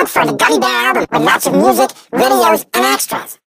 Look for the Gummy Bear album with lots of music, videos, and extras.